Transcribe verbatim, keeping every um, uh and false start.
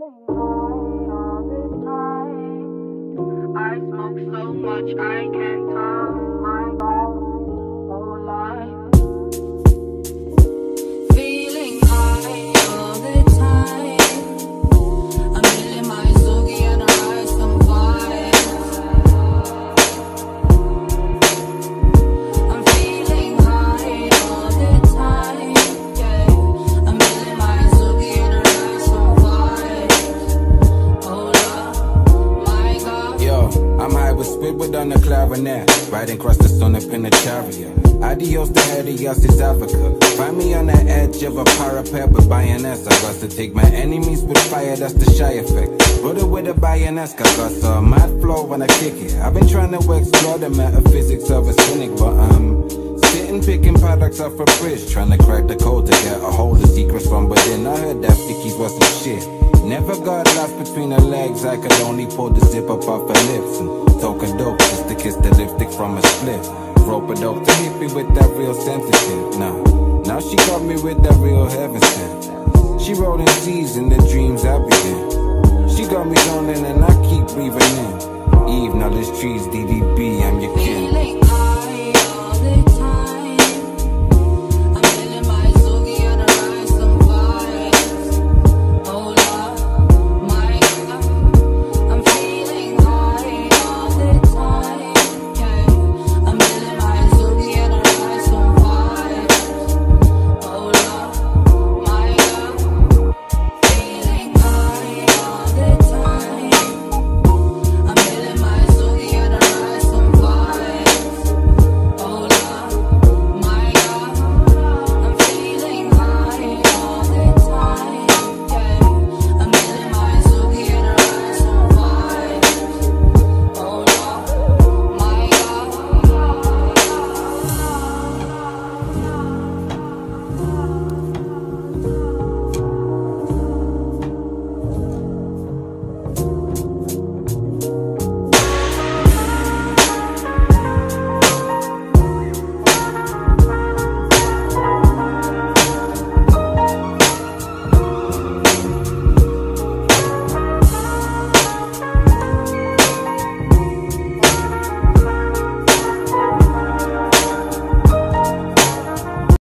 I smoke so much I can't tell my whole life. Feeling high all the time. I'm feeling my zoogie and I rise some vibes. I'm feeling high all the time. Yeah, I'm feeling my zoogie and I rise some vibes. Oh Lord, my God. Yo, I'm high with Squidward on the clarinet, riding across the sun up in a chariot. Adios to adios is Africa. Find me on the edge of a parapet with bayonets. I got to take my enemies with fire, that's the shy effect. Brother with a bayonets, I got a mad flow when I kick it. I've been trying to explore the metaphysics of a cynic, but I'm sitting picking products off a bridge, trying to crack the code to get a hold of secrets from within. I heard that Vicky's was some shit. Never got lost between her legs, I could only pull the zip up off her lips and toke a dope just to kiss the lipstick from a split. Rope a dope to hit me with that real sensitive. Now, now she got me with that real heaven sent. She rolling seas in the dreams I begin. She got me zoning and I keep breathing in. Eve, knowledge trees, D D B, I'm your kin.